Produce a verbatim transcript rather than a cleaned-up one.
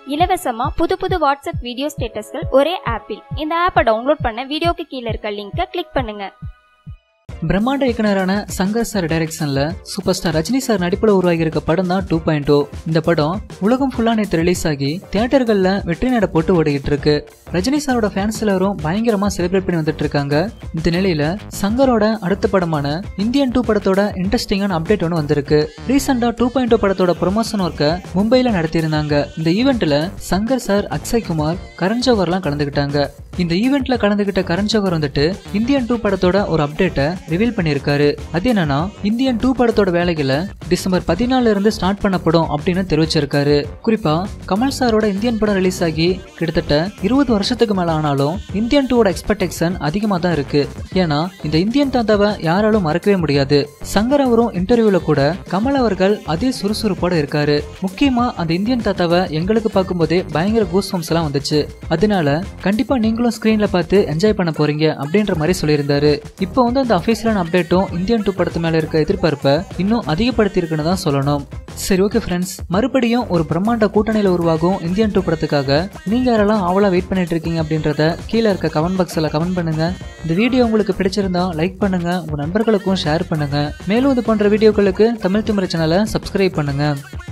இலவசமா புது புது வாட்ஸ்அப் வீடியோ ஸ்டேட்டஸ்கள் ஒரே ஆப்பில். இந்த ஆப்பை டவுன்லோட் பண்ண வீடியோக்கு கீழே இருக்க லிங்கை கிளிக் பண்ணுங்க. பிரம்மாண்ட இயக்குனரான சங்கர் சார் டைரக்ஷன்ல சூப்பர் ஸ்டார் ரஜினி சார் நடிப்புல உருவாகி இருக்க படம் தான் டூ பாயிண்ட் ஓ. இந்த படம் உலகம் ஃபுல்லா நேற்று ரிலீஸ் ஆகி தியேட்டர்கள்ல வெற்றி நட போட்டு ஓடிக்கிட்டு இருக்கு. ரஜினி சாரோட ஃபேன்ஸ் எல்லாரும் பயங்கரமா செலிப்ரேட் பண்ணி வந்துட்டு இருக்காங்க. இந்த நிலையில சங்கரோட அடுத்த படமான இந்தியன் டூ படத்தோட இன்ட்ரெஸ்டிங்கான அப்டேட் ஒன்று வந்திருக்கு. ரீசெண்டா டூ பாயிண்ட் ஓ படத்தோட ப்ரொமோஷன் ஒர்க்கை மும்பைல நடத்தியிருந்தாங்க. இந்த ஈவெண்ட்ல சங்கர் சார், அக்ஷய் குமார், கரண் ஜோஹர்லாம் கலந்துக்கிட்டாங்க. இந்த ஈவெண்ட்ல கலந்துகிட்ட கரண் ஜோஹர் வந்துட்டு இந்தியன் டூ படத்தோட ஒரு அப்டேட்டை ரிவீல் பண்ணியிருக்காரு. அது என்னன்னா, இந்தியன் டூ படத்தோட வேலைகளை டிசம்பர் பதினாலுல இருந்து ஸ்டார்ட் பண்ணப்படும் அப்படின்னு தெரிவிச்சிருக்காரு. குறிப்பா கமல் சாரோட இந்தியன் படம் ரிலீஸ் ஆகி கிட்டத்தட்ட இருபது வருஷத்துக்கு மேல ஆனாலும் இந்தியன் டூவோட எக்ஸ்பெக்டேஷன் அதிகமா தான் இருக்கு. ஏன்னா இந்த இந்தியன் தாத்தாவை யாராலும் மறக்கவே முடியாது. சங்கர் அவரும் இன்டர்வியூல கூட கமல் அவர்கள் அதே சுறுசுறுப்போட இருக்காரு. முக்கியமா அந்த இந்தியன் தாத்தாவை எங்களுக்கு பார்க்கும்போதே பயங்கர கூஸ்பம்ஸ் எல்லாம் வந்துச்சு. அதனால கண்டிப்பா நீங்களும் ஸ்கிரீன்ல பார்த்து என்ஜாய் பண்ண போறீங்க அப்படின்ற மாதிரி சொல்லியிருந்தாரு. இப்போ வந்து அந்த அபிஷியலான அப்டேட்டும் இந்தியன் டூ படத்து மேல இருக்க எதிர்பார்ப்பை இன்னும் அதிகப்படுத்தி இருக்குன்னு தான் சொல்லணும். சரி, ஓகே ஃப்ரெண்ட்ஸ், மறுபடியும் ஒரு பிரம்மாண்ட கூட்டணியில உருவாகும் இந்தியன் டூ படத்துக்காக நீங்க யாரெல்லாம் ஆவலா வெயிட் பண்ணிட்டு இருக்கீங்க அப்படின்றத கீழே இருக்க கமெண்ட் பாக்ஸ்ல கமெண்ட் பண்ணுங்க. இந்த வீடியோ உங்களுக்கு பிடிச்சிருந்தா லைக் பண்ணுங்க, உங்க நண்பர்களுக்கும் ஷேர் பண்ணுங்க. மேலும் இது போன்ற வீடியோக்களுக்கு தமிழ் திமிரு சேனலை சப்ஸ்கிரைப் பண்ணுங்க.